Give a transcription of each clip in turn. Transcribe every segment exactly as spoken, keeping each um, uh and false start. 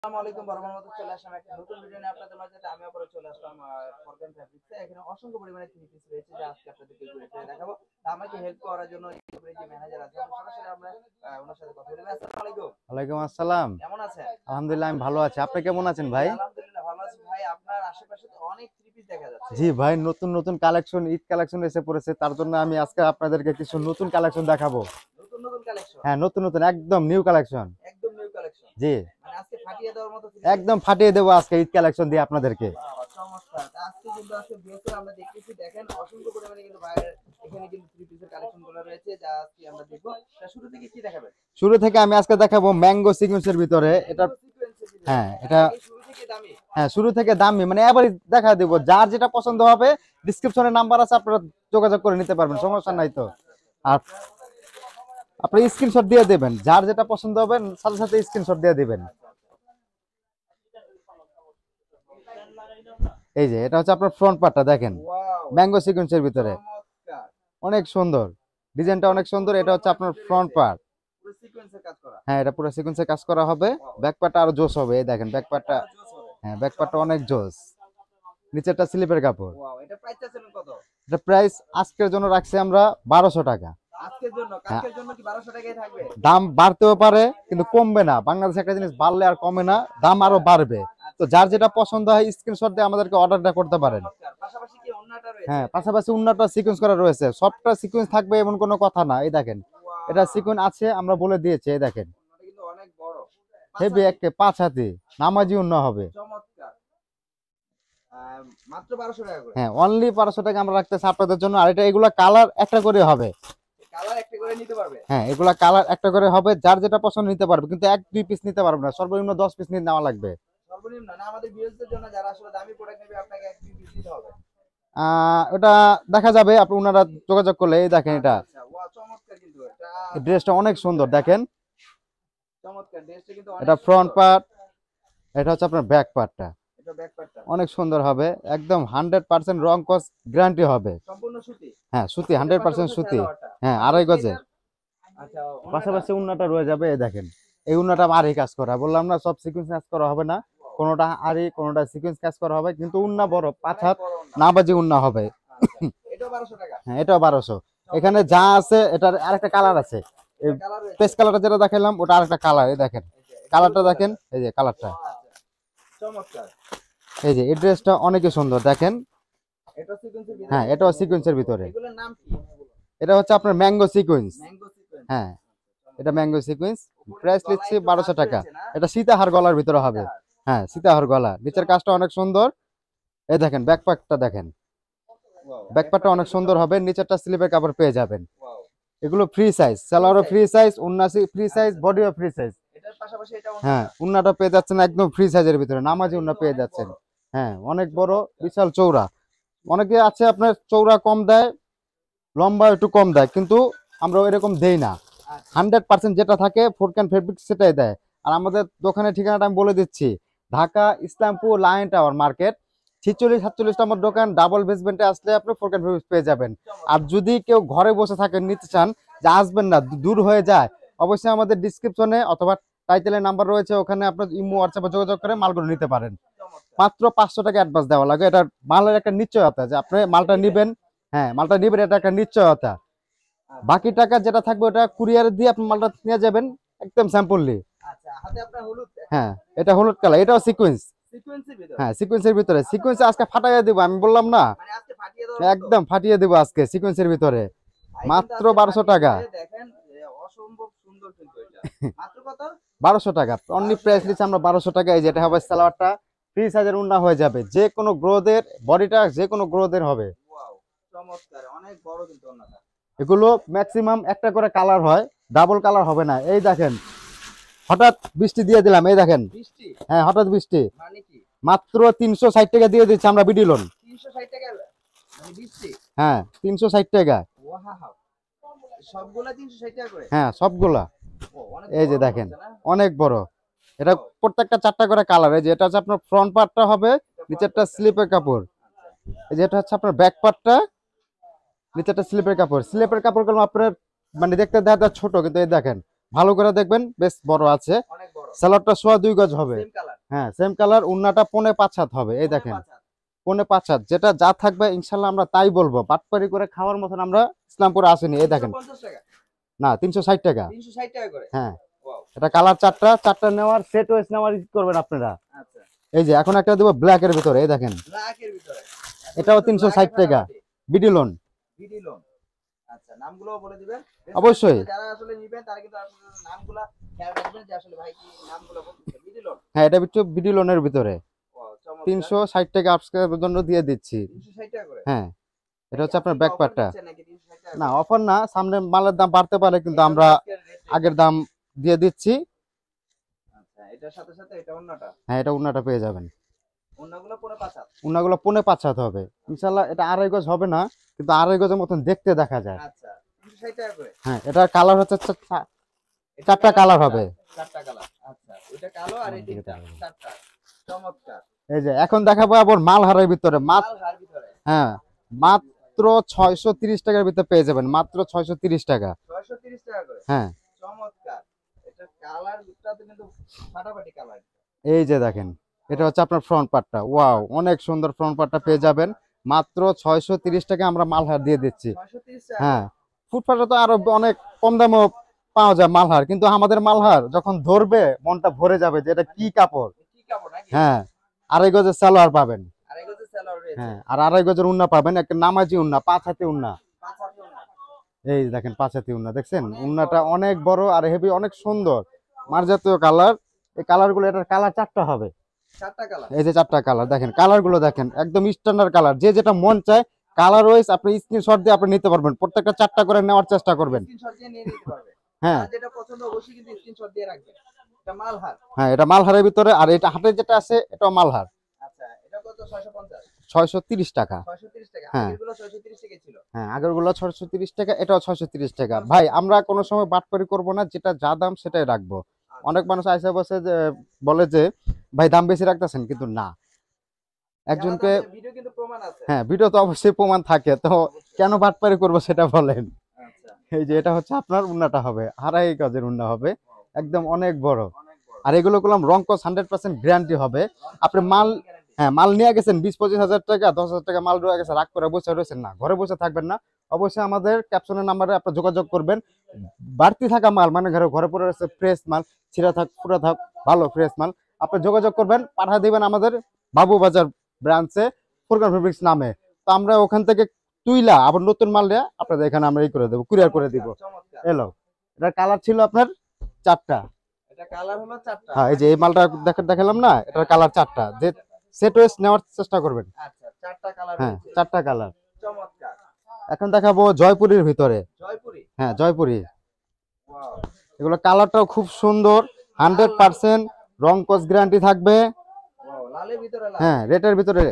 আসসালামু আলাইকুম বরাবর মতো চলে আসলাম একটা নতুন ভিডিও নিয়ে আপনাদের মাঝে। আমি আবারো চলে আসলাম ফরকান ফ্যাব্রিক্সে। এখানে অসংখ্য পরিমাণে থ্রি পিস রয়েছে যা আজকে আপনাদেরকে ঘুরে ফিরে দেখাবো। তো আমাকে হেল্প করার জন্য এই যে ম্যানেজার আছে সরাসরি আমরা ওনার সাথে কথা বলবো। আসসালামু আলাইকুম। ওয়ালাইকুম আসসালাম। কেমন আছেন? আলহামদুলিল্লাহ আমি ভালো আছি। আপনি কেমন আছেন ভাই? আলহামদুলিল্লাহ ভালো আছি ভাই। আপনার আশেপাশে তো অনেক থ্রি পিস দেখা যাচ্ছে। জি ভাই, নতুন নতুন কালেকশন, ঈদ কালেকশন এসে পড়েছে, তার জন্য আমি আজকে আপনাদেরকে কিছু নতুন কালেকশন দেখাবো। নতুন নতুন কালেকশন? হ্যাঁ, নতুন নতুন একদম নিউ কালেকশন। একদম নিউ কালেকশন। জি, মানে আজকে ফাটিয়ে দেওয়ার মতো একদম ফাটিয়ে দেবো আজকে ঈদ কালেকশন দিয়ে আপনাদেরকে। চমৎকার। আজকে কিন্তু আজকে ভিডিওতে আমরা দেখতেছি, দেখেন অসংখ্য পরিমাণে কিন্তু বাইরে এখানে কিন্তু থ্রি পিসের কালেকশনগুলো রয়েছে যা আজকে আমরা দেখব। তা শুরু থেকে কি দেখাবেন? শুরু থেকে আমি আজকে দেখাবো ম্যাঙ্গো সিকোয়েন্সের ভিতরে। এটা হ্যাঁ, এটা শুরু থেকে দামি। হ্যাঁ, শুরু থেকে দামি, মানে এবারই দেখা দেবো। যার যেটা পছন্দ হবে ডেসক্রিপশনে নাম্বার আছে, আপনারা যোগাযোগ করে নিতে পারবেন, সমস্যা নাই তো। আর আপনি স্ক্রিনশট দিয়ে দেবেন, যার যেটা পছন্দ হবে সাথে সাথে স্ক্রিনশট দিয়ে দিবেন। এই যে এটা হচ্ছে আপনার ফ্রন্ট পার্টটা, দেখেন ম্যাঙ্গো সিকোয়েন্সের ভিতরে অনেক সুন্দর, ডিজাইনটা অনেক সুন্দর। এটা হচ্ছে আপনার ফ্রন্ট পার্ট, পুরো সিকোয়েন্সের কাজ করা। হ্যাঁ এটা পুরো সিকোয়েন্সে কাজ করা হবে। ব্যাক পার্টটা আরো জোস হবে, এই দেখেন ব্যাক পার্টটা, হ্যাঁ ব্যাক পার্টটা অনেক জোস। নিচেরটা স্লিপের কাপড়। ওয়াও, এটা প্রাইস চাচ্ছেন কত? এটা প্রাইস আজকের জন্য রাখছি আমরা বারোশো টাকা। আজকের জন্য? কালকের জন্য কি বারোশো টাকায় থাকবে? দাম বাড়তেও পারে কিন্তু কমবে না। বাংলাদেশে একটা জিনিস বাড়লে আর কমে না, দাম আরো বাড়বে। তো যার যেটা পছন্দ হয় স্ক্রিনশট দিয়ে আমাদেরকে অর্ডারটা করতে পারেন। পাশাপাশি কি ওন্নাটা রয়েছে? হ্যাঁ, পাশাপাশি ওন্নাটা সিকোয়েন্স করা রয়েছে। সবটা সিকোয়েন্স থাকবে এমন কোনো কথা না। এই দেখেন এটা সিকোয়েন্স আছে, আমরা বলে দিয়েছি। এই দেখেন এটা কিন্তু অনেক বড়, হেভি একে পাঁচ হাতি নামাজি ওন্না হবে। চমৎকার। মাত্র বারোশো টাকা করে? হ্যাঁ, অনলি বারোশো টাকা আমরা রাখতেছি আপনাদের জন্য। আর এটা এগুলা কালার একটা করে হবে। কালার একটা করে নিতে পারবে? হ্যাঁ, এগুলা কালার একটা করে হবে, যার যেটা পছন্দ নিতে পারবে। কিন্তু এক দুই পিস নিতে পারবে না, সর্বনিম্ন দশ পিস নিয়ে নেওয়া লাগবে। সর্বনিম্ন না? আমাদের ভিউয়ারদের জন্য যারা আসলে দামি প্রোডাক্ট নেবে আপনাকে এক দুই পিস দিতে হবে। আহ ওটা দেখা যাবে, আপনি ওনারা যোগাযোগ করলে। এই দেখেন এটা আচ্ছা, ওয়া চমৎকার। কিন্তু এটা ড্রেসটা অনেক সুন্দর, দেখেন চমৎকার। ড্রেসটা কিন্তু অনেক এটা ফ্রন্ট পার্ট, এটা হচ্ছে আপনার ব্যাক পার্টটা। এটা ব্যাক পার্টটা অনেক সুন্দর হবে, একদম হান্ড্রেড পার্সেন্ট রং কস গ্যারান্টি হবে। সম্পূর্ণ সুতি? হ্যাঁ সুতি, হান্ড্রেড পার্সেন্ট সুতি। হ্যাঁ, আড়াই গজে। আচ্ছা, পাশাপাশি উন্নাটা রয়ে যাবে। এই দেখেন এই উন্নাটা আরই কাজ করা, বললাম না সব সিকোয়েন্স কাজ করা হবে না, কোনোটা আরই কোনোটা সিকোয়েন্স কাজ করা হবে। কিন্তু উন্না বড়, পাঁচ হাত না বাজি উন্না হবে। এটাও বারোশো টাকা? হ্যাঁ, এটাও বারোশো। এখানে যা আছে এটার আরেকটা কালার আছে, এই পেস্ট কালারটা যেটা দেখালাম ওটা আরেকটা কালার। এই দেখেন কালারটা দেখেন, এই যে কালারটা চমৎকার। এই যে এই ড্রেসটা অনেক সুন্দর, দেখেন এটা সিকোয়েন্সের ভিতরে? হ্যাঁ, এটাও সিকোয়েন্সের ভিতরে। এগুলোর নাম কি? এটা হচ্ছে আপনার ম্যাঙ্গো সিকোয়েন্স। Mango sequence? হ্যাঁ, এটা ম্যাঙ্গো সিকোয়েন্স। প্রাইস লিখছি বারোশো টাকা। এটা সীতাহার গলার ভিতরে হবে। হ্যাঁ, সীতাহার গলা। নিচের কাজটা অনেক সুন্দর। এই দেখেন ব্যাকপ্যাকটা দেখেন, ব্যাকপ্যাকটা অনেক সুন্দর হবে। নিচেরটা স্লিপের কাপড় পেয়ে যাবেন। এগুলো ফ্রি সাইজ, সালোয়ারও ফ্রি সাইজ, উন্নাসি ফ্রি সাইজ, বডিও ফ্রি সাইজ। এটার পাশাপাশি এটা হ্যাঁ, উন্নাটা পেয়ে যাচ্ছেন একদম ফ্রি সাইজের ভিতরে, নামাজি উন্না পেয়ে যাচ্ছেন। হ্যাঁ, অনেক বড় বিশাল চৌড়া। অনেকে আছে আপনার চৌড়া কম দেয়, লম্বা একটু কম দেয়, কিন্তু আমরা এরকম দেই না। হান্ড্রেড পার্সেন্ট যেটা থাকে ফোরকান ফেব্রিক সেটাই দেয়। আর আমাদের দোকানের ঠিকানাটা আমি বলে দিচ্ছি, Dhaka Islampur lion tower market, ছিচল্লিশ সাতচল্লিশ নম্বর দোকান, ডাবল বেসমেন্টে আসলে আপনি ফোরকান ফেব্রিক্স পেয়ে যাবেন। আর যদি কেউ ঘরে বসে থাকেন, নিতে চান, যে আসবেন না, দূর হয়ে যায়, অবশ্যই আমাদের ডিসক্রিপশনে অথবা টাইটেলের নাম্বার রয়েছে, ওখানে আপনার ইমো হোয়াটসঅ্যাপে যোগাযোগ করে মালগুলো নিতে পারেন। মাত্র পাঁচশো টাকা অ্যাডভান্স দেওয়া লাগে। এটা মালের একটা নিশ্চয়তা যে আপনি মালটা নিবেন। হ্যাঁ, মালটা নিবেন, এটা একটা নিশ্চয়তা। বাকি টাকা যেটা থাকবে ওটা কুরিয়ার দিয়ে আপনি মালটা নিয়ে যাবেন একদম স্যাম্পললি। আচ্ছা, হাতে আপনার হলুদ? হ্যাঁ, এটা হলুদ কালার, এটাও সিকোয়েন্স। সিকোয়েন্সের ভিতরে? হ্যাঁ, সিকোয়েন্সের ভিতরে। সিকোয়েন্স আজকে ফাটাইয়া দেব, আমি বললাম না, মানে আজকে ফাটিয়ে দেব, একদম ফাটিয়ে দেব আজকে সিকোয়েন্সের ভিতরে। মাত্র বারোশো টাকা। দেখেন অসম্ভব সুন্দর। কিন্তু এটা মাত্র কত? বারোশো টাকা। অনলি প্রাইস দিচ্ছি আমরা বারোশো টাকা। এই যেটা হবে সালোয়ারটা ফ্রি সাইজের উন্না হয়ে যাবে, যে কোনো গ্রোথের, বডিটা যে কোনো গ্রোথের হবে। ওয়াও চমৎকার, অনেক বড় কিন্তু ওন্নাটা। এগুলো ম্যাক্সিমাম একটা করে কালার হয়, ডাবল কালার হবে না। এই দেখেন হঠাৎ বৃষ্টি দিয়ে দিলাম, এই দেখেন বৃষ্টি? হ্যাঁ, হঠাৎ বৃষ্টি। মানে কি? মাত্র তিনশো ষাট টাকা দিয়ে দিচ্ছি আমরা বিডি লোন। তিনশো ষাট টাকা মানে বৃষ্টি? হ্যাঁ, তিনশো ষাট টাকা। ওয়াও, সবগুলা তিনশো ষাট টাকা করে? হ্যাঁ, সবগুলা। এই যে দেখেন অনেক বড়। এটা প্রত্যেকটা চারটা করে কালার। এই যে এটা হচ্ছে আপনার ফ্রন্ট পার্টটা হবে, নিচেরটা স্লিপের কাপড়। এই যে এটা হচ্ছে আপনার ব্যাক পার্টটা, নিচেরটা স্লিপের কাপড়। স্লিপের কাপড়গুলো আপনার মানে দেখতে দেখা ছোট, কিন্তু এই দেখেন ভালো করে দেখবেন, বেশ বড় আছে। অনেক বড়। সালোয়ারটা সোয়া দুই গজ হবে। Same colour. হ্যাঁ সেম কালার। উন্নাটা পৌনে পাঁচ হাত হবে, এই দেখেন পৌনে পাঁচ হাত। যেটা যা থাকবে ইনশাল্লাহ আমরা তাই বলবো, বাটপারি করে খাওয়ার মতন আমরা ইসলামপুরে আসেনি। এই দেখেন পঞ্চাশ টাকা না তিনশো ষাট টাকা। তিনশো ষাট টাকা করে। হ্যাঁ ওয়াও। এটা কালার চারটা, চারটা নেওয়ার সেট ওয়েস নেওয়ার ই করবেন আপনারা। আচ্ছা এই যে এখন একটা দেবো ব্ল্যাক এর ভিতরে, এই দেখেন ব্ল্যাক এর ভিতরে। এটাও তিনশো ষাট টাকা বিডি লোন। BD lawn. আচ্ছা নামগুলো বলে দিবেন। অবশ্যই। যারা আসলে নেবেন তারা কিন্তু আপনাদের নামগুলো খেয়াল রাখবেন যে আসলে ভাই কি নামগুলো বলতেছে। BD lawn. হ্যাঁ এটা হচ্ছে বিডি লোনের ভিতরে ওয়াও চমৎকার। তিনশো ষাট টাকা আজকের জন্য দিয়ে দিচ্ছি। তিনশো ষাট টাকা করে। হ্যাঁ এটা হচ্ছে আপনার ব্যাক পার্টটা। নাকি তিনশো ষাট টাকা? না অফার না, সামনে মালের দাম বাড়তে পারে কিন্তু আমরা আগের দাম দিয়ে দিচ্ছি। আচ্ছা এটার সাথে সাথে এটা অন্যটা। হ্যাঁ এটা উন্নাটা পেয়ে যাবেন। অন্যগুলো পুরো পাঁচ হাত। উন্নাগুলো পৌনে পাঁচ হাত হবে ইনশাল্লাহ। এটা আড়াই গজ হবে না, কিন্তু আড়াই গজের মতন দেখতে দেখা যায়। আচ্ছা তিনশো ষাট টাকা করে। হ্যাঁ এটা কালার হচ্ছে চা- চারটা কালার হবে। চারটা কালার। আচ্ছা এটা কালো আর এই তিনটা চারটা। চমৎকার। এই যে এখন দেখাবো আবার মালহারের ভিতরে। মাত্র লাল হার ভিতরে। হ্যাঁ মাত্র ছয়শো তিরিশ টাকার ভিতরে পেয়ে যাবেন, মাত্র ছয়শো তিরিশ টাকা। ছয়শো তিরিশ টাকা করে। হ্যাঁ চমৎকার। এটা কালারটা তো কিন্তু ফাটাফাটি কালার। এই যে দেখেন এটা হচ্ছে আপনার ফ্রন্ট পার্টটা। ওয়াও অনেক সুন্দর ফ্রন্ট পার্টটা পেয়ে যাবেন মাত্র ছয়শো তিরিশ টাকা আমরা মালহার দিয়ে দিচ্ছি। ছয়শো তিরিশ টাকা। হ্যাঁ ফুটপাতে তো আরো অনেক কম দামেও পাওয়া যায় মালহার, কিন্তু আমাদের মালহার যখন ধরবে মনটা ভরে যাবে যে এটা কি কাপড়। কি কাপড় নাকি? হ্যাঁ আড়াই গজের সালোয়ার পাবেন। আড়াই গজের সালোয়ার রয়েছে। হ্যাঁ আর আড়াই গজের উন্না পাবেন, একটা নামাজি উন্না, পাঁচ হাতি উন্না। পাঁচ হাত ওড়না। এই দেখেন পাঁচ হাতি উন্না দেখছেন, উন্নাটা অনেক বড় আর হেভি, অনেক সুন্দর মার্জাতীয় কালার। এই কালার গুলো, এটার কালার চারটা হবে। চারটা কালার। এই যে চারটা কালার দেখেন, কালার গুলো দেখেন একদম স্ট্যান্ডার্ড কালার। যে যেটা মন চায় কালার ওয়াইজ আপনি স্ক্রিনশট দিয়ে আপনি নিতে পারবেন, প্রত্যেকটা চারটা করে নেওয়ার চেষ্টা করবেন। স্ক্রিনশট দিয়ে নিয়ে নিতে পারবে। হ্যাঁ আর যেটা পছন্দ অবশ্যই কিন্তু স্ক্রিনশট দিয়ে রাখবেন। এটা মালহার। হ্যাঁ এটা মালহারের ভিতরে, আর এটা হাটের যেটা আছে এটাও মালহার। আচ্ছা এটা কত? ছয়শো পঞ্চাশ। ছয়শো তিরিশ টাকা। ছয়শো তিরিশ টাকা। হ্যাঁ। আগেরগুলো ছয়শো তিরিশ টাকা ছিল। হ্যাঁ আগের গুলো ছয়শো তিরিশ টাকা, এটাও ছয়শো তিরিশ টাকা। ভাই আমরা কোনো সময় বাটপারি করব না, যেটা যা দাম সেটাই রাখবো। অনেক মানুষ আইসা বসে যে বলে যে ভাই দাম বেশি রাখতেছেন, কিন্তু না, একজনকে ভিডিও কিন্তু প্রমাণ আছে। হ্যাঁ ভিডিও তো অবশ্যই প্রমাণ থাকে, তো কেন বাটপারি করবো সেটা বলেন। আচ্ছা এই যে এটা হচ্ছে আপনার উন্নাটা হবে আড়াই গজের উন্না হবে, একদম অনেক বড়। অনেক বড়। আর এগুলো করলাম রং কস হান্ড্রেড পার্সেন্ট গ্যারান্টি হবে। আপনি মাল হ্যাঁ মাল নিয়ে গেছেন বিশ পঁচিশ হাজার টাকা, দশ হাজার টাকা মাল রয়ে গেছে, রাগ করে বসে রয়েছেন না, ঘরে বসে থাকবেন না, অবশ্যই আমাদের ক্যাপশনের নাম্বারে আপনি যোগাযোগ করবেন। বাড়তি থাকা মাল মানে ঘরে ঘরে পড়ে রয়েছে ফ্রেশ মাল, ছিঁড়া থাক পুরা থাক ভালো ফ্রেশ মাল, আপনি যোগাযোগ করবেন, পাঠা দিবেন আমাদের বাবুবাজার ব্রাঞ্চে ফুরকান ফেব্রিক্স নামে। তো আমরা ওখান থেকে তুইলা আবার নতুন মাল নিয়ে আপনাদের এখানে আমরা এই করে দেবো, কুরিয়ার করে দিব। চমৎকার। এলো এটা কালার ছিল আপনার চারটা। এটা কালার হলো চারটা। হ্যাঁ এই যে এই মালটা দেখা দেখালাম না, এটার কালার চারটা। যে সেট ওয়েস নেওয়ার চেষ্টা করবেন। আচ্ছা চারটা কালার হ্যাঁ রয়েছে। চারটা কালার। চমৎকার। এখন দেখাবো জয়পুরের ভিতরে। জয়পুরি। হ্যাঁ জয়পুরি, ওয়াও। এগুলো কালারটাও খুব সুন্দর, হান্ড্রেড পার্সেন্ট রং কস গ্যারান্টি থাকবে। ওয়াও লালের ভিতরে লাল। হ্যাঁ রেটের ভিতরে।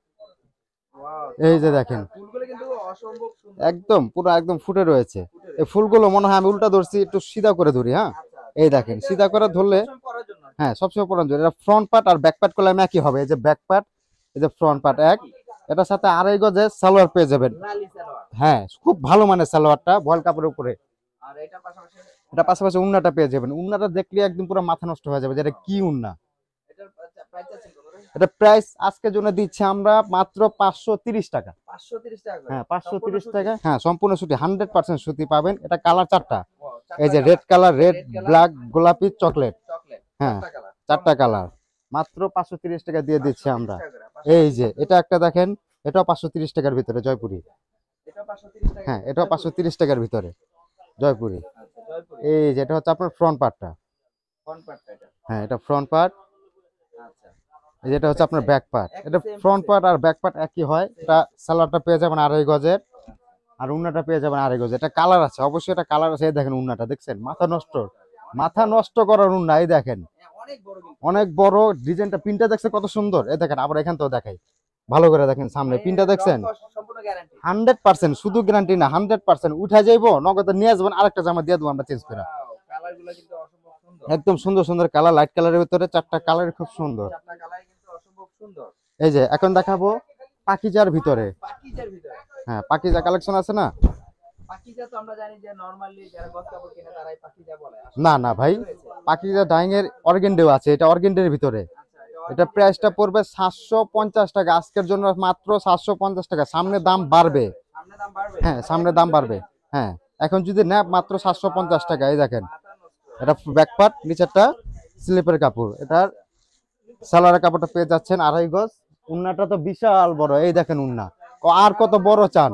ওয়াও এই যে দেখেন ফুলগুলো কিন্তু অসম্ভব সুন্দর। একদম পুরো একদম ফুটে রয়েছে। এই ফুলগুলো মনে হয় আমি উল্টা ধরছি, একটু সিধা করে ধরি। হ্যাঁ এই দেখেন সিধা করে ধরলে পরার জন্য। হ্যাঁ সবসময় পরান জন্য। এটা ফ্রন্ট পার্ট আর ব্যাক পার্ট করলে একই হবে। এই যে ব্যাক পার্ট, এই যে ফ্রন্ট পার্ট এক, এটার সাথে আড়াই গজে সালোয়ার পেয়ে যাবেন। লালি সালোয়ার। হ্যাঁ খুব ভালো মানের সালোয়ারটা, ভয়েল কাপড়ের উপরে। আর এটা পাশাপাশি এটা পাশাপাশি উন্নাটা পেয়ে যাবেন। উন্নাটা দেখলে একদম পুরো মাথা নষ্ট হয়ে যাবে যে এটা কি উন্না। এটার প্রাইস আছে কত করে? এটা প্রাইস আজকের জন্য দিচ্ছি আমরা মাত্র পাঁচশো তিরিশ টাকা। পাঁচশো তিরিশ টাকা করে। হ্যাঁ পাঁচশো সম্পূর্ণ তিরিশ সুতি? টাকা। হ্যাঁ সম্পূর্ণ সুতি, হান্ড্রেড পার্সেন্ট সুতি পাবেন। এটা কালার চারটা, ওয়াও, এই যে চারটা red colour, red red color, black গোলাপি চকলেট। চকলেট। হ্যাঁ চারটা কালার। চারটা কালার, মাত্র পাঁচশো তিরিশ টাকা দিয়ে দিচ্ছি আমরা। পাঁচশো তিরিশ টাকা করে। এই যে এটা একটা দেখেন, এটাও পাঁচশো তিরিশ টাকার ভিতরে জয়পুরি। এটা পাঁচশো তিরিশ টাকা। হ্যাঁ এটাও পাঁচশো তিরিশ টাকার ভিতরে জয়পুরি। আচ্ছা জয়পুরি। এই যে এটা হচ্ছে আপনার ফ্রন্ট পার্টটা। ফ্রন্ট পার্টটা এটা। হ্যাঁ এটা ফ্রন্ট পার্ট। আচ্ছা এই যেটা হচ্ছে আপনার ব্যাক পার্ট। এটা ফ্রন্ট পার্ট আর ব্যাক পার্ট একই হয়। এটা সালোয়ারটা পেয়ে যাবেন আড়াই গজের, আর উন্নাটা পেয়ে যাবেন আড়াই গজের। এটা কালার আছে, অবশ্যই এটা কালার আছে। এই দেখেন উন্নাটা দেখছেন, মাথা নষ্ট, মাথা নষ্ট করার উন্না। এই দেখেন অনেক বড় কিন্তু। অনেক বড়, ডিজাইনটা পিনটা দেখছেন কত সুন্দর। এই দেখেন আবার এখান থেকেও দেখাই, ভালো করে দেখেন সামনে পিনটা দেখছেন, সম্পূর্ণ গ্যারান্টি। হান্ড্রেড পার্সেন্ট, শুধু গ্যারান্টি না হান্ড্রেড পার্সেন্ট। উঠে যাইবো নগদে নিয়ে আসবেন, আরেকটা জামা দিয়ে দেবো আমরা চেঞ্জ করে। কালারগুলো কিন্তু অসম্ভব সুন্দর। একদম সুন্দর সুন্দর কালার, লাইট কালারের ভিতরে চারটা কালার খুব সুন্দর। চারটা কালার কিন্তু অসম্ভব সুন্দর। এই যে এখন দেখাবো পাকিজার ভিতরে। পাকিজার ভিতরে। হ্যাঁ পাকিজা কালেকশন আছে না, পাকিজা তো আমরা জানি যে নরমালি যারা গস কাপড় কিনে তারাই পাকিজা বলে। না না ভাই, পাকিজা ডাইং এর অর্গেন্ডেও আছে, এটা অর্গেন্ডের ভিতরে। এটা প্রাইসটা পড়বে সাতশো পঞ্চাশ টাকা আজকের জন্য, মাত্র সাতশো পঞ্চাশ টাকা। সামনে দাম বাড়বে, সামনে দাম বাড়বে, হ্যাঁ সামনে দাম বাড়বে। হ্যাঁ এখন যদি নেন মাত্র সাতশো পঞ্চাশ টাকা। এই দেখেন এটা ব্যাকপার্ট, নিচেরটা স্লিপের কাপড়। এটার সালোয়ারের কাপড়টা পেয়ে যাচ্ছেন আড়াই গজ। উন্নাটা তো বিশাল বড়, এই দেখেন উন্না আর কত বড় চান।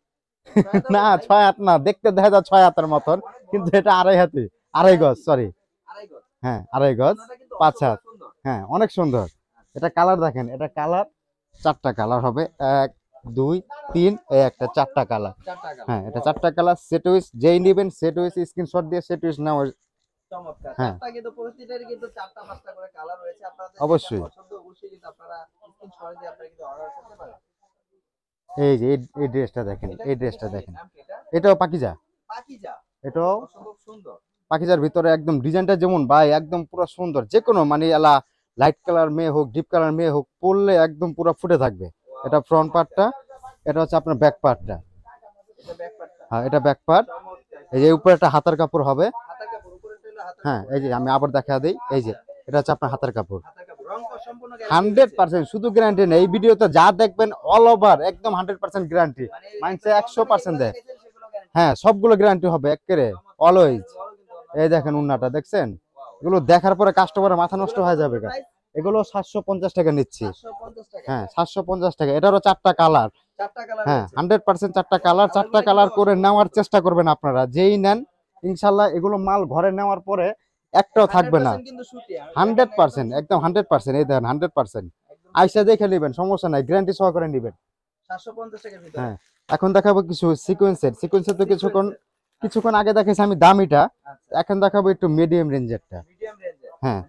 না ছয় হাত না, দেখতে দেখা যায় ছয় হাতের মতন, কিন্তু এটা আড়াই হাতি, আড়াই গজ, সরি হ্যাঁ আড়াই গজ পাঁচ হাত। হ্যাঁ অনেক সুন্দর। এটা কালার দেখেন, এটা কালার চারটা কালার হবে, এক দুই তিন, এই একটা চারটা কালার। হ্যাঁ এটা চারটা কালার। সেট উইস যেই নেবেন সেট উইস স্ক্রিনশট দিয়ে সেট উইস নাও। চমৎকার। হ্যাঁ চারটা কিন্তু প্রতিটারই কিন্তু চারটা পাঁচটা করে কালার রয়েছে। আপনাদের অবশ্যই। পছন্দ অবশ্যই কিন্তু আপনারা স্ক্রিনশট দিয়ে আপনারা কিন্তু অর্ডার করতে পারেন। এই যে এই ড্রেসটা দেখেন, এই ড্রেসটা দেখেন, এটাও পাকিজা। পাকিজা এটাও খুব সুন্দর। পাকিজার ভিতরে একদম ডিজাইনটা যেমন ভাই একদম পুরো সুন্দর। যে কোনো মানে এলা লাইট কালার মেয়ে হোক ডিপ কালার মেয়ে হোক পরলে একদম পুরো ফুটে থাকবে। এটা ফ্রন্ট পার্টটা, এটা হচ্ছে আপনার ব্যাক পার্টটা। এটা ব্যাক পার্টটা, হ্যাঁ এটা ব্যাক পার্ট। এই যে উপরে একটা হাতার কাপড় হবে। হাতার কাপড় উপরে হলো হাতার। হ্যাঁ এই যে আমি আবার দেখা দেই, এই যে এটা হচ্ছে আপনার হাতার কাপড়। হাতার কাপড় রং সম্পূর্ণ হান্ড্রেড পার্সেন্ট, শুধু গ্যারান্টি নেই। এই ভিডিওতে যা দেখবেন অল ওভার একদম হান্ড্রেড পার্সেন্ট গ্যারান্টি, মাইন্ডসে একশো পার্সেন্ট দেয়। হ্যাঁ সবগুলো গ্যারান্টি হবে একেবারে অলওয়েজ। এই দেখেন উন্নাটা দেখছেন, এগুলো দেখার পরে কাস্টমারের মাথা নষ্ট হয়ে যাবে। এগুলো সাতশো পঞ্চাশ টাকা নিচ্ছি। হ্যাঁ সাতশো পঞ্চাশ টাকা। এটারও চারটা কালার। হ্যাঁ হান্ড্রেড পার্সেন্ট চারটা কালার। চারটা কালার করে নেওয়ার চেষ্টা করবেন আপনারা, যেই নেন ইনশাল্লাহ এগুলো মাল ঘরে নেওয়ার পরে একটাও থাকবে না। হান্ড্রেড পার্সেন্ট একদম হান্ড্রেড পার্সেন্ট। এই দেখেন হান্ড্রেড পার্সেন্ট আইসা দেখে নেবেন, সমস্যা নাই, গ্যারান্টি সহকারে নেবেন। হ্যাঁ এখন দেখাবো কিছু সিকোয়েন্সের। সিকোয়েন্সের তো কিছুক্ষণ কিছুক্ষণ আগে দেখেছি আমি দামিটা, এখন দেখাবো একটু মিডিয়াম রেঞ্জেরটা। হ্যাঁ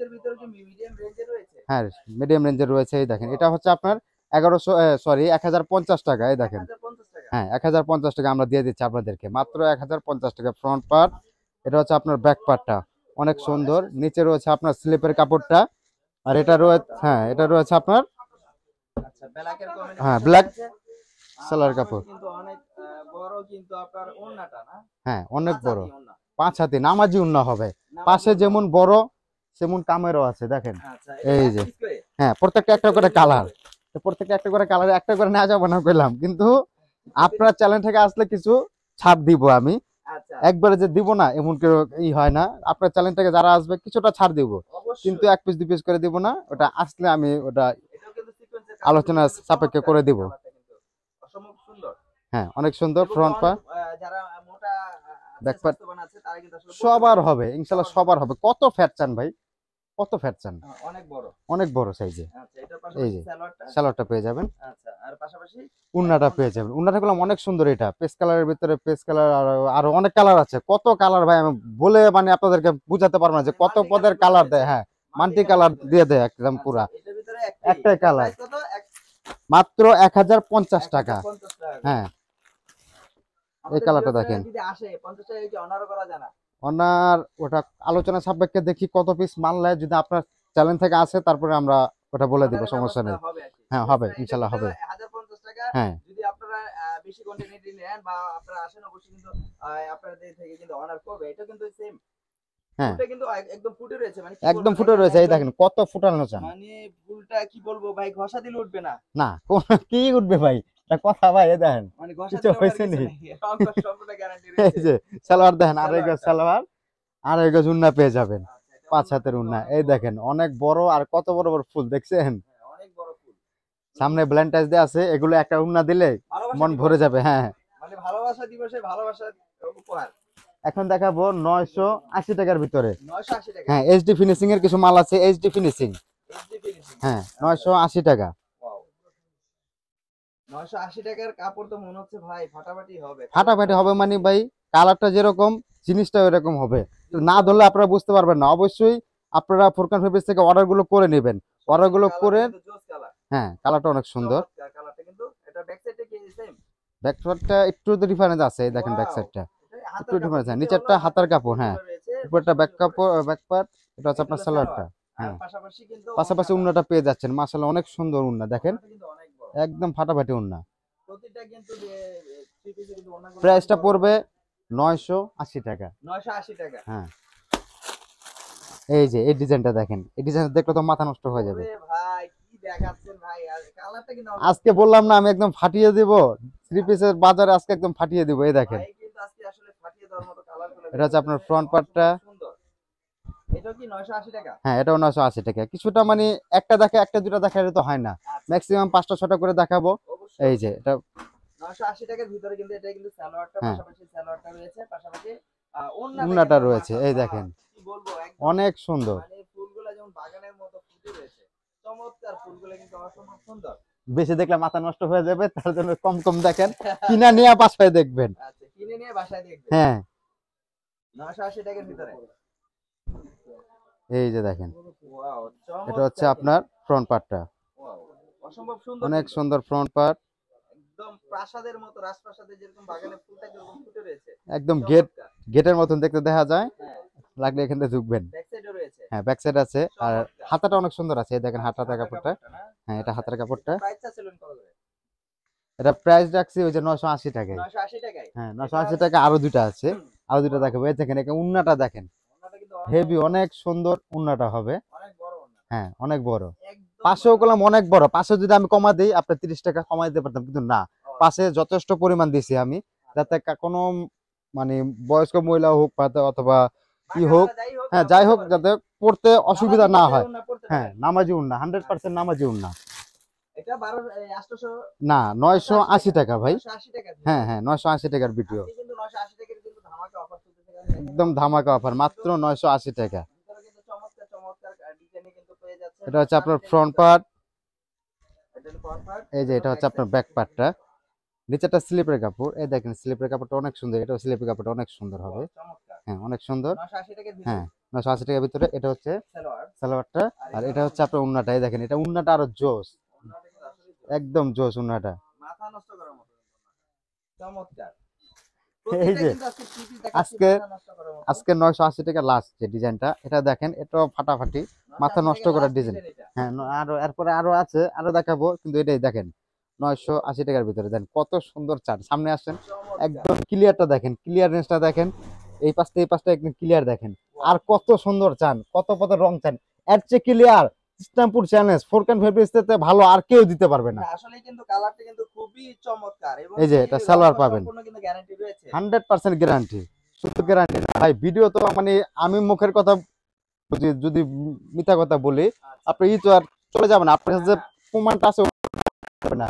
হ্যাঁ মিডিয়াম রেঞ্জের রয়েছে। এই দেখেন এটা হচ্ছে আপনার এগারোশো সরি এক হাজার পঞ্চাশ টাকা। এই দেখেন হ্যাঁ এক হাজার পঞ্চাশ টাকা আমরা দিয়ে দিচ্ছি আপনাদেরকে, মাত্র এক হাজার পঞ্চাশ টাকা। ফ্রন্ট পার্ট, এটা হচ্ছে আপনার ব্যাক পার্টটা অনেক সুন্দর। নিচে রয়েছে আপনার স্লিপের কাপড়টা, আর এটা রয়েছে হ্যাঁ এটা রয়েছে আপনার হ্যাঁ ব্ল্যাক সালোয়ার কাপড়। হ্যাঁ অনেক বড়, পাঁচ হাতি নামাজি উন্না হবে। পাশে যেমন বড় সেমন কামেরও আছে দেখেন। এই যে হ্যাঁ প্রত্যেকটা একটা করে কালার, প্রত্যেকটা একটা করে কালার, একটা করে নেওয়া যাবে না কইলাম, কিন্তু আপনার চ্যানেল থেকে আসলে কিছু ছাড় দিব আমি। একবারে যে দিব না এমন কেউ ই হয় না। আপনার চ্যানেল থেকে যারা আসবে কিছুটা ছাড় দিব, কিন্তু এক পিস দুই পিস করে দিব না। ওটা আসলে আমি ওটা আলোচনা সাপেক্ষে করে দিব। হ্যাঁ অনেক সুন্দর। ফ্রন্ট পা ব্যাক পার্ট সবার হবে ইনশাআল্লাহ, সবার হবে। কত ফ্যাট চান ভাই, কত ফ্যাট চান? অনেক বড়, অনেক বড় সাইজে। আচ্ছা এটার এই পাশাপাশি যে সালোয়ারটা, সালোয়ারটা পেয়ে যাবেন। আচ্ছা আর পাশাপাশি উন্নাটা পেয়ে যাবেন। উন্নাটা গুলো অনেক সুন্দর। এটা পেস্ট কালারের ভিতরে পেস্ট কালার, আর আরো অনেক কালার আছে। কত কালার ভাই আমি বলে মানে আপনাদেরকে বুঝাতে পারবো না যে কত পদের কালার দেয়। হ্যাঁ মাল্টি কালার দিয়ে দেয় একদম পুরা। এটার ভিতরে একটাই কালার, মাত্র এক হাজার পঞ্চাশ টাকা। হ্যাঁ এই কালারটা দেখেন। যদি আসে পঞ্চাশ টাকা কি অনার করা যায় না? অনার ওটা আলোচনা সাপেক্ষে দেখি কত পিস মাল নেয়। যদি আপনার চ্যানেল থেকে আসে তারপরে আমরা ওটা বলে দিব, সমস্যা নেই। হ্যাঁ হবে ইনশাআল্লাহ হবে। এক হাজার পঞ্চাশ টাকা। হ্যাঁ যদি আপনারা বেশি কোয়ান্টিটি নেন বা আপনারা আসেন অবশ্যই কিন্তু আপনাদের থেকে কিন্তু অনার করবে। এটা কিন্তু সেম। হ্যাঁ এটা কিন্তু একদম ফুটে রয়েছে, মানে একদম ফুটে রয়েছে। এই দেখেন কত ফুটানো চান, মানে ফুলটা কি বলবো ভাই, ঘষা দিলে উঠবে না। না কি উঠবে ভাই, এটা কথা ভাই। এই দেখেন মানে ঘষা কিছু হইছে নি। সম্পূর্ণ গ্যারান্টি এই রয়েছে। যে সালোয়ার দেখেন, আড়াই গজ সালোয়ার, আড়াই গজ উন্না পেয়ে যাবেন, পাঁচ হাতের উন্না। এই দেখেন অনেক বড়, আর কত বড় বড় ফুল দেখছেন, অনেক বড় ফুল। সামনে ব্ল্যান্টাইজ দেয়া আছে। এগুলো একটা উন্না দিলে মন ভরে যাবে। হ্যাঁ মানে ভালোবাসা দিবসে ভালোবাসার উপহার। এখন দেখাবো নয়শো আশি টাকার ভিতরে। নয়শো আশি টাকা। হ্যাঁ এইচডি ফিনিশিং এর কিছু মাল আছে, এইচডি ফিনিশিং। হ্যাঁ নয়শো আশি টাকা। নয়শো আশি টাকার কাপড় তো মনে হচ্ছে ভাই ফাটাফাটি হবে। ফাটাফাটি হবে মানে ভাই কালারটা যেরকম জিনিসটা ওইরকম হবে। না ধরলে আপনারা বুঝতে পারবেন না। অবশ্যই আপনারা ফুরকান ফেব্রিক্স থেকে অর্ডার গুলো করে নেবেন। অর্ডার গুলো করে হ্যাঁ কালারটা অনেক সুন্দর। কালারটা কিন্তু এটা ব্যাক সাইডে কি সেম? ব্যাক সাইডটা একটু ডিফারেন্স আছে। দেখেন ব্যাক সাইডটা একটু ডিফারেন্স আছে। নিচেরটা হাতার কাপড়, হ্যাঁ উপরটা ব্যাক কাপড় ব্যাক পার্ট। এটা হচ্ছে আপনার সালোয়ারটা। হ্যাঁ পাশাপাশি কিন্তু পাশাপাশি উন্নাটা পেয়ে যাচ্ছেন। মাশাআল্লাহ অনেক সুন্দর উন্না দেখেন, একদম ফাটাফাটি উন্না। প্রতিটা কিন্তু থ্রি পিসে কিন্তু ওড়নাগুলো প্রাইসটা পড়বে নয়শো আশি টাকা। নয়শো আশি টাকা। হ্যাঁ, এই যে এই ডিজাইনটা দেখেন, এই ডিজাইনটা দেখলে তো মাথা নষ্ট হয়ে যাবে। ওরে ভাই কি দেখাচ্ছেন ভাই, আর কালারটা কিন্তু আজকে বললাম না আমি একদম ফাটিয়ে দিব থ্রি পিসের বাজারে, আজকে একদম ফাটিয়ে দিব। এই দেখেন, ভাই কিন্তু আজকে আসলে ফাটিয়ে দেওয়ার মতো কালারগুলো। এটা হচ্ছে আপনার ফ্রন্ট পার্টটা। সুন্দর। এটা কি নয়শো আশি টাকা? হ্যাঁ, এটাও নয়শো আশি টাকা। কিছুটা মানে একটা দেখে একটা দুটা দেখালে তো হয় না, ম্যাক্সিমাম পাঁচটা ছটা করে দেখাবো। এই যে এটা নয়শো আশি টাকার ভিতরে কিন্তু এটা কিন্তু সালোয়ারটা, পাশাপাশি সালোয়ারটা রয়েছে, পাশাপাশি ওড়নাটা রয়েছে। এই দেখেন কি বলবো, অনেক সুন্দর, মানে ফুলগুলো যেমন বাগানের মতো ফুটে রয়েছে, চমৎকার ফুলগুলো কিন্তু অসম্ভব সুন্দর। বেশি দেখলে মাথা নষ্ট হয়ে যাবে, তার জন্য কম কম দেখেন, কিনা নিয়ে বাসায় দেখবেন। আচ্ছা, কিনে নিয়ে বাসায় দেখবেন। হ্যাঁ, নয়শো আশি টাকার ভিতরে এই যে দেখেন, ওয়াও, এটা হচ্ছে আপনার ফ্রন্ট পার্টটা। ওয়াও, অসম্ভব সুন্দর, অনেক সুন্দর ফ্রন্ট পার্ট, একদম প্রাসাদের মতো, রাজপ্রাসাদের যেরকম বাগানে ফুলটা যেরকম ফুটে রয়েছে, একদম গেট গেটের মতন দেখতে দেখা যায়। লাগলে এখানে ঢুকবেন। ব্যাক সাইডে রয়েছে। হ্যাঁ, ব্যাক সাইড আছে, আর হাতাটা অনেক সুন্দর আছে। এই দেখেন হাতাটা কাপড়টা। হ্যাঁ, এটা হাতার কাপড়টা। প্রাইসটা ছিলেন কত করে? এটা প্রাইস রাখছি ওই যে নয়শো আশি টাকায়। নয়শো আশি টাকায়। হ্যাঁ, নয়শো আশি টাকা। আরো দুটো আছে, আরো দুটো দেখাবো। এই দেখেন, এটা উন্নাটা দেখেন, ওনাটা কিন্তু হেভি, অনেক সুন্দর উন্নাটা হবে। অনেক বড় ওনা। হ্যাঁ, অনেক বড়। একদম পাশেও করলাম অনেক বড়, পাশে যদি আমি কমা দিই আপনার তিরিশ টাকা কমাই দিতে পারতাম, কিন্তু না, পাশে যথেষ্ট পরিমাণ দিছি আমি, যাতে কা- কোনো মানে বয়স্ক মহিলা হোক বা- অথবা কি হোক, হ্যাঁ যাই হোক, যাতে পড়তে অসুবিধা না হয়। হ্যাঁ, নামাজি উন্না, হান্ড্রেড পার্সেন্ট নামাজি উন্না। এটা বারো আটশো না, নয়শো আশি টাকা ভাই। নয়শো আশি টাকা। হ্যাঁ হ্যাঁ, নয়শো আশি টাকার ভিডিও, আপনি কিন্তু নয়শো আশি টাকার কিন্তু ধামাকা অফার চলতেছে, একদম ধামাকা অফার, মাত্র নয়শো আশি টাকা। ভিতরে কিন্তু চমৎকার চমৎকার ডিজাইনে কিন্তু পেয়ে যাচ্ছে। এটা হচ্ছে আপনার ফ্রন্ট পার্ট। এটা হলো ফ্রন্ট পার্ট। এই যে এটা হচ্ছে আপনার ব্যাক পার্টটা। নিচেটা স্লিপের কাপড়। এই দেখেন স্লিপের কাপড়টা অনেক সুন্দর, এটাও স্লিপের কাপড়টা অনেক সুন্দর হবে। চমৎকার। হ্যাঁ, অনেক সুন্দর। নয়শো আশি টাকার ভিতরে। হ্যাঁ, নয়শো আশি টাকার ভিতরে। এটা হচ্ছে সালোয়ার। সালোয়ারটা, আর এটা হচ্ছে আপনার উন্নাটা। এই দেখেন, এটা উন্নাটা আরো জোস, ওনাটা কিন্তু আসলে একদম জোস উন্নাটা। মাথা নষ্ট করার মতো চমৎকার। এই যে কিন্তু আজকে টিপি দেখাচ্ছি, আজকে মাথা নষ্ট করার মতো। আজকে নয়শো আশি টাকা লাস্ট যে ডিজাইনটা, এটা দেখেন, এটাও ফাটাফাটি, মাথা নষ্ট করার ডিজাইন। হ্যাঁ, ন- আরো এরপরে আরো আছে, আরো দেখাবো, কিন্তু এটাই দেখেন নয়শো আশি টাকার ভিতরে। দেন কত সুন্দর চার্ট, সামনে আসেন, একদম ক্লিয়ারটা দেখেন, ক্লিয়ারনেসটা দেখেন, এই পাশটা এই পাশটা একদম ক্লিয়ার দেখেন। আর কত সুন্দর চান, কত কত রং চান, এর চেয়ে ক্লিয়ার ইসলামপুর চ্যালেঞ্জ ফোরকান ফেব্রিক্সতে ভালো আর কেউ দিতে পারবে না। আসলে কিন্তু কালারটা কিন্তু খুবই চমৎকার, এবং এই যে এটা সালোয়ার পাবেন, সম্পূর্ণ কিন্তু গ্যারান্টি রয়েছে, হান্ড্রেড পার্সেন্ট গ্যারান্টি। শুধু গ্যারান্টি না ভাই, ভিডিও তো মানে আমি মুখের কথা যদি যদি মিথ্যা কথা বলি, আপনি ই তো আর চলে যাবেন, আপনার কাছে যে প্রমাণটা আছে না।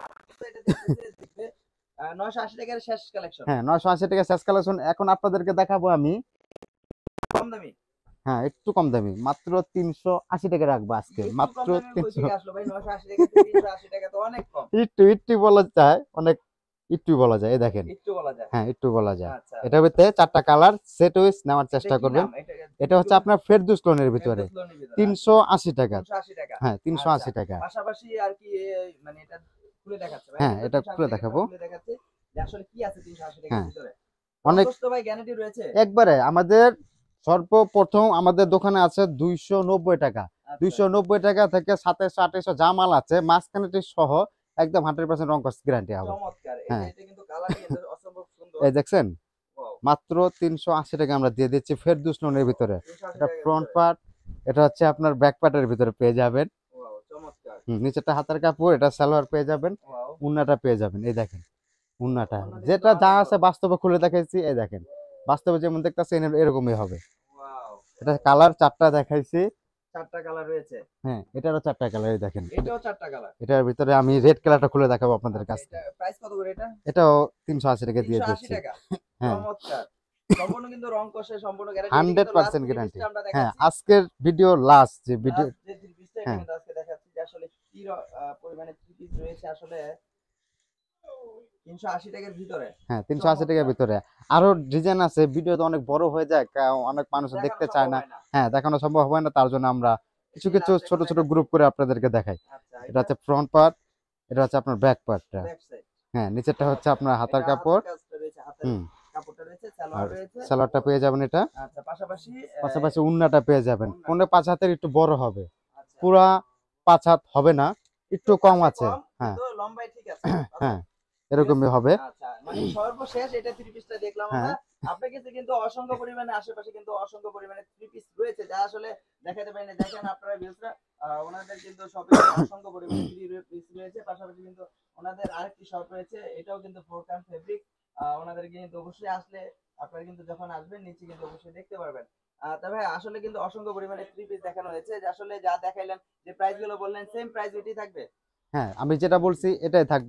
নয়শো আশি টাকার শেষ কালেকশন। হ্যাঁ, নয়শো আশি টাকা শেষ কালেকশন। এখন আপনাদেরকে দেখাবো আমি কম দামি। হ্যাঁ, একটু কম দামি, মাত্র তিনশো আশি টাকা রাখবো আজকে, মাত্র তিনশো। আসলো ভাই, নয়শো আশি টাকা থেকে তিনশো আশি টাকা তো অনেক কম। একটু একটু বলা যায়, অনেক একটু বলা যায়। এই দেখেন, একটু বলা যায়। হ্যাঁ একটু বলা যায়। আচ্ছা, এটার ভিতরে চারটা কালার সেট ওয়াইজ নেওয়ার চেষ্টা এটা কি করবেন। নাম? এটা এটা হচ্ছে আপনার ফেরদৌস লোনের ভিতরে ফেরদৌস লোনের ভিতরে। তিনশো আশি টাকা। তিনশো আশি টাকা। হ্যাঁ, তিনশো আশি আচ্ছা, টাকা। পাশাপাশি আর কি মানে এটা খুলে দেখাচ্ছে ভাই। হ্যাঁ, এটা তিনশো আশি খুলে টাকা দেখাবো। খুলে দেখাচ্ছে যে আসলে কি আছে তিনশো আশি টাকার হ্যাঁ, ভিতরে। অনেক অবশ্য ভাই গ্যারান্টি রয়েছে একবারে। আমাদের সর্বপ্রথম আমাদের দোকানে আছে দুইশো নব্বই টাকা, দুইশো নব্বই টাকা থেকে সাতাইশো আঠাইশো যা মাল আছে মাঝখানে সহ একদম হান্ড্রেড পার্সেন্ট রং কস গ্যারান্টি হবে। চমৎকার। হ্যাঁ, এটা কিন্তু কালার কিন্তু অসম্ভব সুন্দর। এই দেখছেন, ওয়াও, মাত্র তিনশো আশি টাকা আমরা দিয়ে দিচ্ছি ফেরদৌস লোনের ভিতরে। তিনশো আশি এটা টাকার ফ্রন্ট ভিতরে। পার্ট, এটা হচ্ছে আপনার ব্যাক পার্টের ভিতরে পেয়ে যাবেন। ওয়াও, চমৎকার। হুম, নিচেরটা হাতের কাপড়, এটা সালোয়ার পেয়ে যাবেন, ওয়াও, উন্নাটা পেয়ে যাবেন। এই দেখেন উন্নাটা, উন্নাটা যেটা কিন্তু যা অনেক আছে বড়। বাস্তবে খুলে দেখাইছি। এই দেখেন বাস্তবে যেমন দেখতেছেন এরকমই হবে। ওয়াও, এটা কালার চারটা দেখাইছি। চারটা কালার রয়েছে। হ্যাঁ, এটারও চারটা কালার। দেখেন এটাও চারটা কালার। এটার ভিতরে আমি রেড কালারটা খুলে দেখাবো আপনাদের আচ্ছা, কাছে। এটা প্রাইস কত করে এটা? এটাও তিনশো আশি টাকা দিয়ে তিনশো আশি দিচ্ছি। টাকা। হ্যাঁ, চমৎকার। সম্পূর্ণ কিন্তু রং কষে সম্পূর্ণ গ্যারান্টি। Hundred percent guarantee. আমরা হ্যাঁ, দেখাচ্ছি। আজকের ভিডিও লাস্ট যে ভিডিও। লাস্ট যে থ্রি পিসটা হ্যাঁ, কিন্তু আজকে দেখাচ্ছি যে আসলে কি র- আহ, পরিমাণে থ্রি পিস রয়েছে আসলে তিনশো আশি টাকার ভিতরে। হ্যাঁ, তিনশো আশি টাকার ভিতরে আরো ডিজাইন আছে। ভিডিও তো অনেক বড় হয়ে যায়, কা- অনেক মানুষ দেখানো দেখতে সম্ভব চায় না। হয় না। হ্যাঁ, দেখানো সম্ভব হয় না, তার জন্য আমরা কিছু কিছু লাস্টে ছোট ছোট দেখাচ্ছি। গ্রুপ করে আপনাদেরকে দেখাই। আচ্ছা, এটা হচ্ছে ফ্রন্ট পার্ট, এটা হচ্ছে আপনার ব্যাক পার্টটা। Back side. হ্যাঁ, নিচেরটা হচ্ছে আপনার হাতার এটা কাপড়। হাতের কাজটা রয়েছে, হাতের হুম, কাপড়টা রয়েছে, আর সালোয়ার রয়েছে। সালোয়ারটা পেয়ে যাবেন এটা। আচ্ছা, পাশাপাশি আহ, পাশাপাশি উন্নাটা পেয়ে যাবেন। উন্না। কোনে পাঁচ হাতের একটু বড় হবে, আচ্ছা, পুরা পাঁচ হাত হবে না, একটু কম পাশে আছে। কম, হ্যাঁ কিন্তু লম্বায় ঠিক আছে। হ্যাঁ, এরকমই হবে। আচ্ছা, মানে সর্বশেষ এটা থ্রি পিসটা দেখলাম হ্যাঁ আমরা। আপনার কাছে কিন্তু অসংখ্য পরিমাণে আশেপাশে কিন্তু অসংখ্য পরিমাণে থ্রি পিস রয়েছে, যা আসলে দেখাতে পারি না। দেখেন আপনারা ভিউজরা, ওনাদের কিন্তু শপে অসংখ্য পরিমাণে থ্রি পিস রয়েছে। পাশাপাশি কিন্তু ওনাদের আরেকটি শপ রয়েছে, এটাও কিন্তু ফোরকান ফেব্রিক। ওনাদের কিন্তু অবশ্যই আসলে আপনারা কিন্তু যখন আসবেন নিচে কিন্তু অবশ্যই দেখতে পারবেন। আহ তবে আসলে কিন্তু অসংখ্য পরিমাণে থ্রি পিস দেখানো হয়েছে, যে আসলে যা দেখাইলেন, যে প্রাইস গুলো বললেন সেম প্রাইস ওইটাই থাকবে। হ্যাঁ, আমি যেটা বলছি এটাই থাকবে।